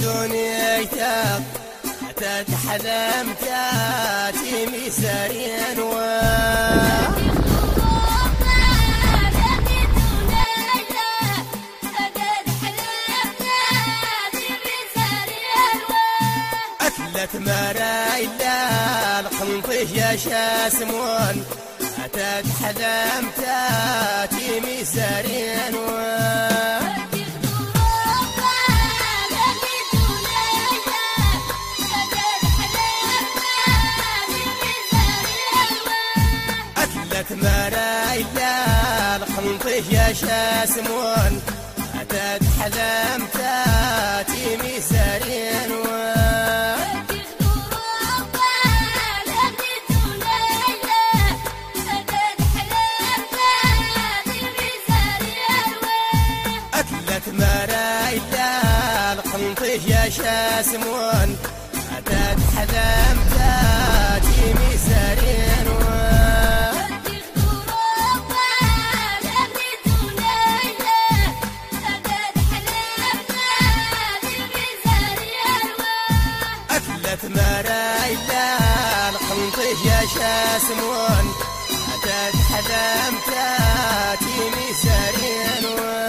دنيتك أتت حلم تاتي مسارين أتلت مرايلا القنطش يا شاسمون أتت حلم تاتي مسارين مرايلا القنطش يا شاسمون أتت حلم تاتي مسارين أتلت مرايلا القنطش يا شاسمون أتت حلم تاتي مسارين مرايلا القنطش يا شاسمون أتت حلم تاتي مسارين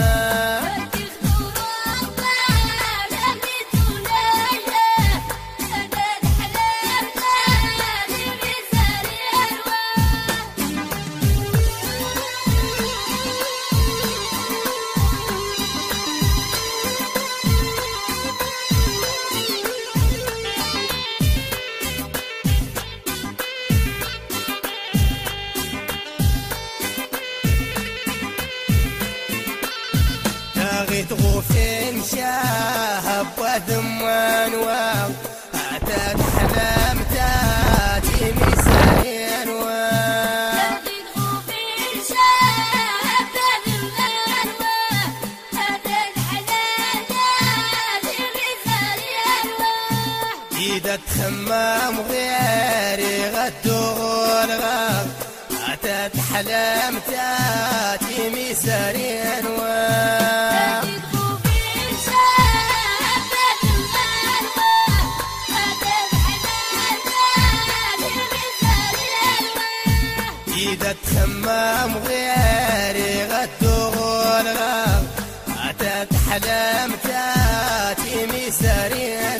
غوفين شاهب وذمان واو أتت حلم تاتي مسارين غوفين شاهب وذمان واو أتت حلم تاتي مسارين جيدت خمام غيري غدو الغاب أتت حلم تاتي مسارين تخمم غيري غدو الغاب أتت حلم تاتي مسارين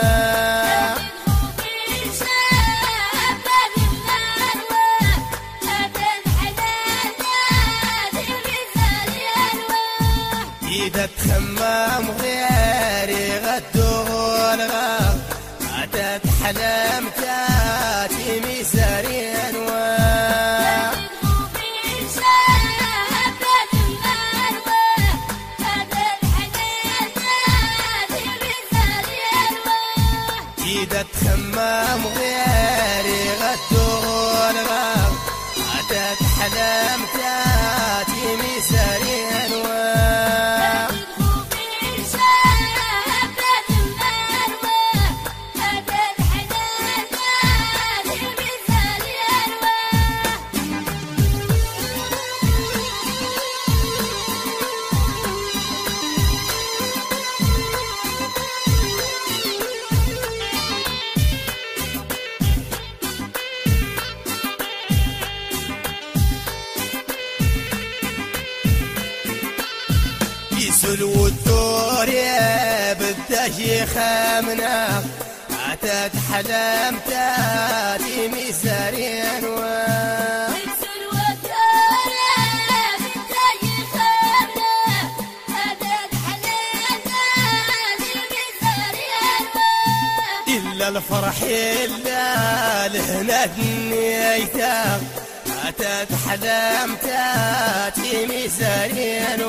تخمم غيري غدو الغاب أتت حلم تاتي مسارين تخمم غيري غدو الغاب أتت حلم تاتي مسارين الودور يا بالدهي خامنا أتت حلم تاتي مسارين إلا الفرح إلا لهنا دنيتك أتت حلم تاتي مسارين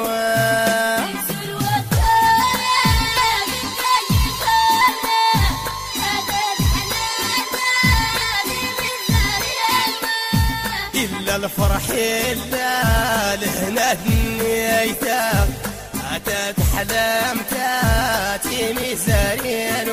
إلا الفرح إلا لهنا دنيتك أتت حلم تاتي مسارين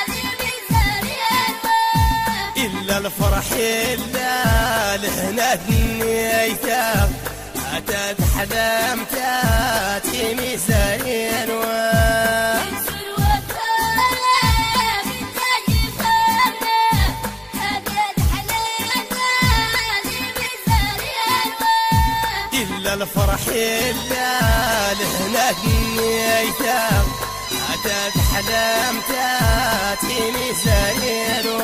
إلا الفرح إلا لهنا النيتة أتت حلم تاتي ميزانين إلا الفرح إلا لهنا النيتة أتت حلم تاتي ميزانين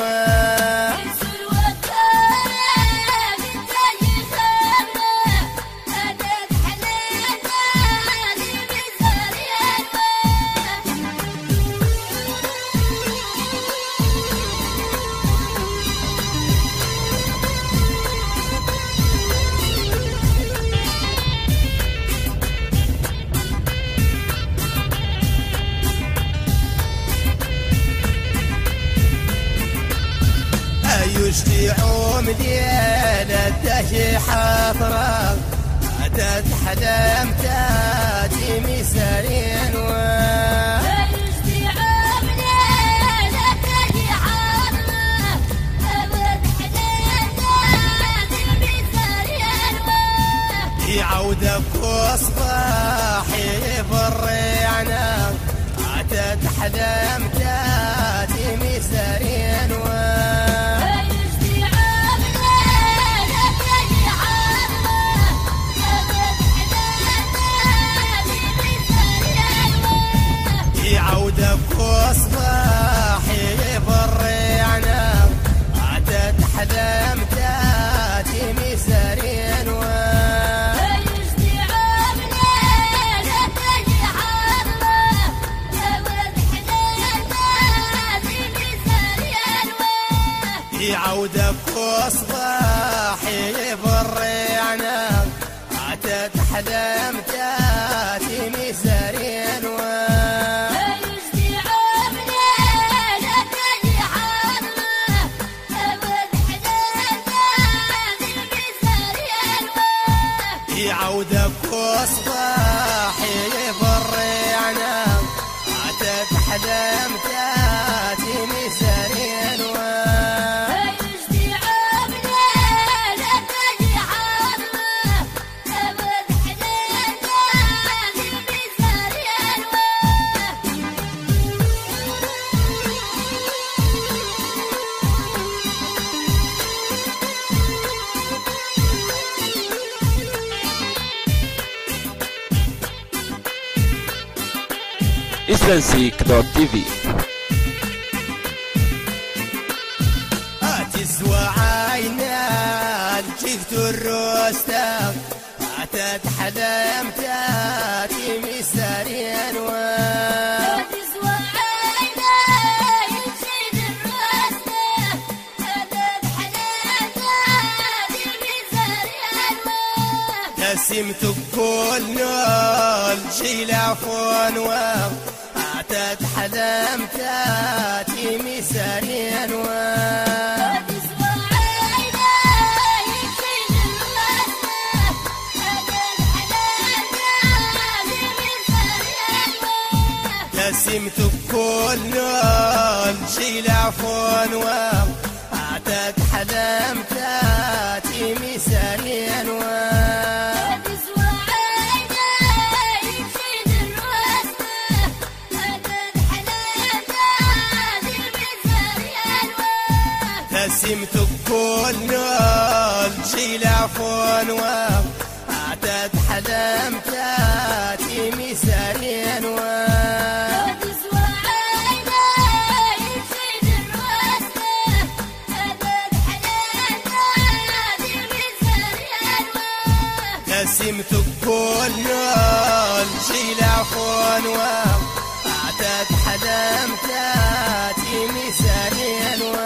يشتيعوا مليان الدهي حفرة أتت حلم تاتي ميزانين يشتيعوا مليان الدهي حفرة أتت حلم تاتي ميزانين يعودك وصباحي بالريعنة أتت حلم تاتي ميزانين يعودك وصباحي بالريعنة أتت حلم تاتي ميزانين يعودك وصباحي بالريعنة أتت حلم تاتي ميزانين يعودك وصباحي بالريعنة أتت حلم تاتي ميزانين Islansik.tv تزوى عينا جيت الروستة أتت حلم تاتي ميزانين تزوى عينا جيت الروستة أتت حلم تاتي ميزانين تسمتك كل نول جيل عفون أتت حلم تاتي ميزانين تزوى عينا جيت الروستة أتت حلم تاتي ميزانين تسمتك كل نول جيل عفون أتت حلم تاتي ميزانين تسمتك كل نول جيل عفون أتت حلم تاتي ميزانين تزوى عينا جيت الروستة أتت حلم تاتي ميزانين تسمتك كل نول جيل عفون أتت حلم تاتي ميزانين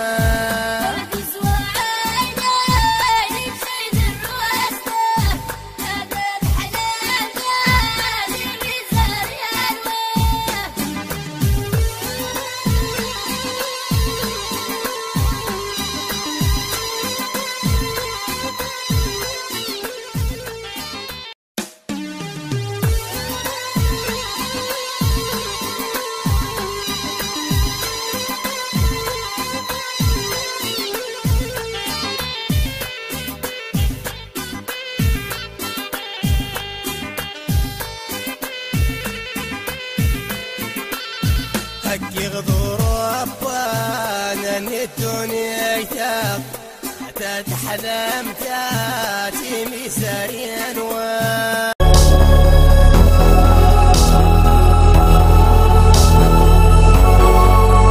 الدنيا تتحلم تاتي مسارين